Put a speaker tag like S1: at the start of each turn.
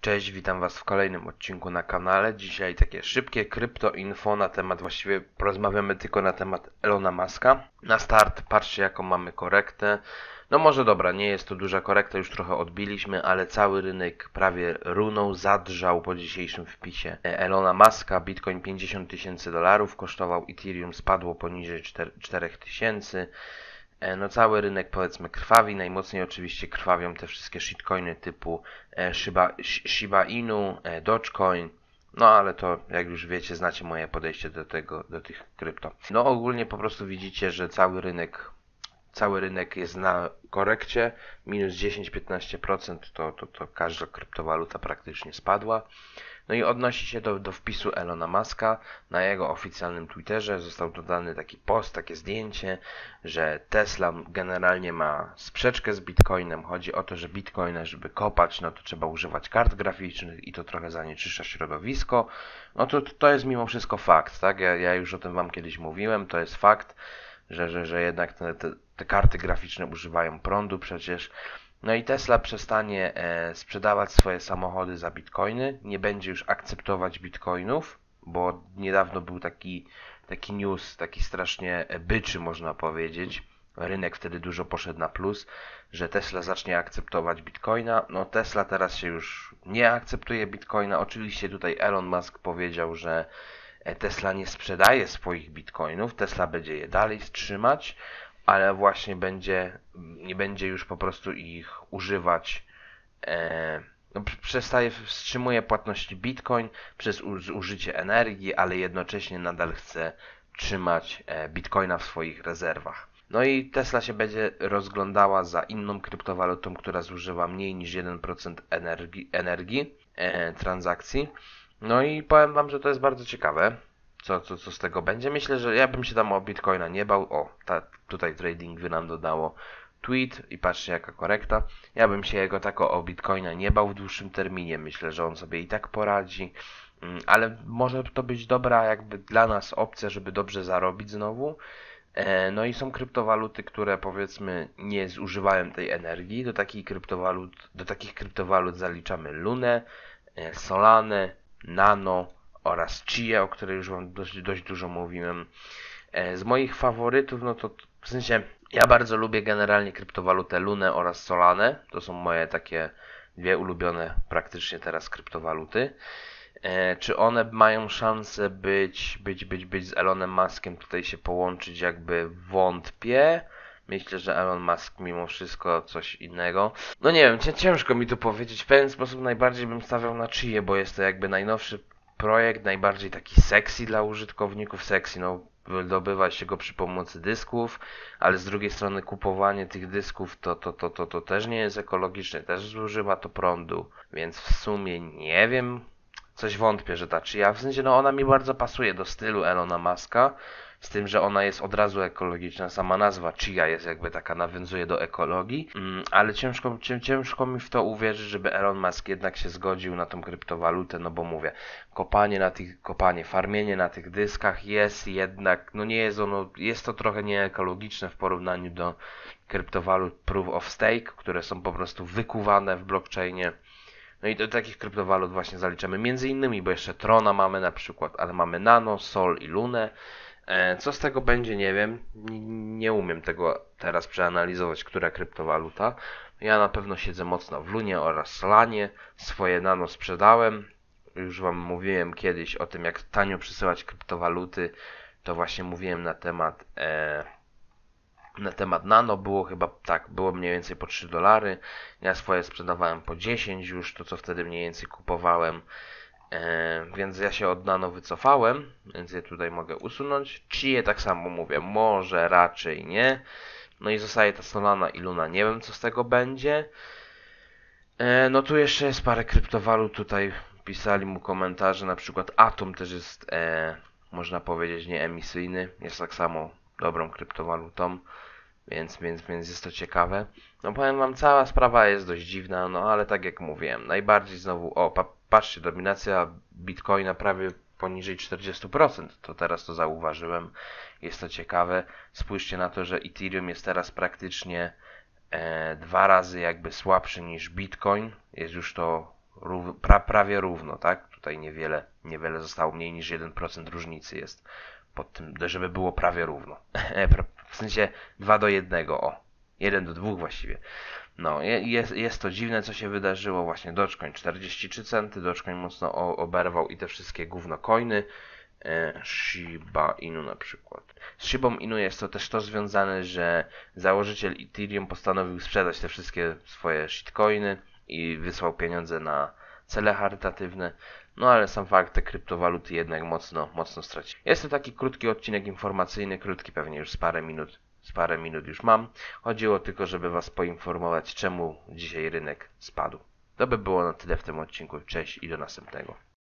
S1: Cześć, witam Was w kolejnym odcinku na kanale. Dzisiaj takie szybkie kryptoinfo na temat, właściwie porozmawiamy tylko na temat Elona Muska. Na start patrzcie jaką mamy korektę. No może dobra, nie jest to duża korekta, już trochę odbiliśmy, ale cały rynek prawie runął, zadrżał po dzisiejszym wpisie Elona Muska. Bitcoin $50,000 kosztował, Ethereum spadło poniżej 4,000. No cały rynek powiedzmy krwawi, najmocniej oczywiście krwawią te wszystkie shitcoiny typu Shiba Inu, Dogecoin, no ale to jak już wiecie, znacie moje podejście do tych krypto. No ogólnie po prostu widzicie, że cały rynek jest na korekcie, minus 10-15% to każda kryptowaluta praktycznie spadła. No i odnosi się do wpisu Elona Muska. Na jego oficjalnym Twitterze został dodany taki post, takie zdjęcie, że Tesla generalnie ma sprzeczkę z Bitcoinem. Chodzi o to, że Bitcoina, żeby kopać, no to trzeba używać kart graficznych i to trochę zanieczyszcza środowisko. No to jest mimo wszystko fakt, tak? Ja już o tym Wam kiedyś mówiłem, to jest fakt, że jednak te karty graficzne używają prądu przecież. No i Tesla przestanie sprzedawać swoje samochody za bitcoiny, nie będzie już akceptować bitcoinów, bo niedawno był taki news, taki strasznie byczy można powiedzieć. Rynek wtedy dużo poszedł na plus, że Tesla zacznie akceptować bitcoina. No Tesla teraz się już nie akceptuje bitcoina. Oczywiście tutaj Elon Musk powiedział, że Tesla nie sprzedaje swoich bitcoinów, Tesla będzie je dalej trzymać, ale właśnie nie będzie już po prostu ich używać. No, wstrzymuje płatności Bitcoin przez użycie energii, ale jednocześnie nadal chce trzymać Bitcoina w swoich rezerwach. No i Tesla się będzie rozglądała za inną kryptowalutą, która zużywa mniej niż 1% energii transakcji. No i powiem Wam, że to jest bardzo ciekawe, co z tego będzie. Myślę, że ja bym się tam o Bitcoina nie bał. Tutaj TradingView nam dodało tweet i patrzcie jaka korekta. Ja bym się jego tak o Bitcoina nie bał w dłuższym terminie. Myślę, że on sobie i tak poradzi. Ale może to być dobra jakby dla nas opcja, żeby dobrze zarobić znowu. No i są kryptowaluty, które powiedzmy nie zużywają tej energii. Do takich kryptowalut zaliczamy Lunę, Solanę, Nano oraz Chia, o której już Wam dość dużo mówiłem. Z moich faworytów, no to w sensie ja bardzo lubię generalnie kryptowalutę Lunę oraz Solanę. To są moje takie dwie ulubione praktycznie teraz kryptowaluty. Czy one mają szansę być z Elonem Muskiem tutaj się połączyć, jakby wątpię. Myślę, że Elon Musk mimo wszystko coś innego. No nie wiem, ciężko mi tu powiedzieć. W pewien sposób najbardziej bym stawiał na Chię, bo jest to jakby najnowszy projekt, najbardziej taki sexy dla użytkowników. Sexy, no wydobywa się go przy pomocy dysków, ale z drugiej strony kupowanie tych dysków to też nie jest ekologiczne, też zużywa to prądu, więc w sumie nie wiem. Coś wątpię, że ta Chia, w sensie no ona mi bardzo pasuje do stylu Elona Muska, z tym, że ona jest od razu ekologiczna, sama nazwa Chia jest jakby taka, nawiązuje do ekologii, ale ciężko mi w to uwierzyć, żeby Elon Musk jednak się zgodził na tą kryptowalutę, no bo mówię, farmienie na tych dyskach jest jednak, no nie jest ono, jest to trochę nieekologiczne w porównaniu do kryptowalut Proof of Stake, które są po prostu wykuwane w blockchainie. No i do takich kryptowalut właśnie zaliczamy między innymi, bo jeszcze Trona mamy na przykład, ale mamy Nano, Sol i Lunę. Co z tego będzie, nie wiem. Nie umiem tego teraz przeanalizować, która kryptowaluta. Ja na pewno siedzę mocno w Lunie oraz Solanie. Swoje Nano sprzedałem. Już Wam mówiłem kiedyś o tym, jak tanio przesyłać kryptowaluty. To właśnie mówiłem na temat Nano było chyba tak, było mniej więcej po $3. Ja swoje sprzedawałem po 10 już, to co wtedy mniej więcej kupowałem. Więc ja się od Nano wycofałem, więc je tutaj mogę usunąć. Chie tak samo mówię, może raczej nie. No i zostaje ta Solana i Luna, nie wiem co z tego będzie. No tu jeszcze jest parę kryptowalut, tutaj pisali mu komentarze, na przykład Atom też jest, można powiedzieć, nieemisyjny. Jest tak samo dobrą kryptowalutą. Więc jest to ciekawe. No powiem Wam, cała sprawa jest dość dziwna, no ale tak jak mówiłem, najbardziej znowu, patrzcie, dominacja Bitcoina prawie poniżej 40%, to teraz to zauważyłem, jest to ciekawe. Spójrzcie na to, że Ethereum jest teraz praktycznie 2 razy jakby słabszy niż Bitcoin, jest już to prawie równo, tak? Tutaj niewiele zostało, mniej niż 1% różnicy jest pod tym, żeby było prawie równo. W sensie 2 do 1, o. 1 do 2 właściwie. No, jest to dziwne, co się wydarzyło. Właśnie Dogecoin 43 centy, Dogecoin mocno oberwał i te wszystkie gówno coiny. Shiba Inu na przykład. Z Shibą Inu jest to też to związane, że założyciel Ethereum postanowił sprzedać te wszystkie swoje shitcoiny i wysłał pieniądze na cele charytatywne. No ale sam fakt, te kryptowaluty jednak mocno straciły. Jest to taki krótki odcinek informacyjny, krótki pewnie już z parę minut już mam. Chodziło tylko, żeby Was poinformować, czemu dzisiaj rynek spadł. To by było na tyle w tym odcinku. Cześć i do następnego.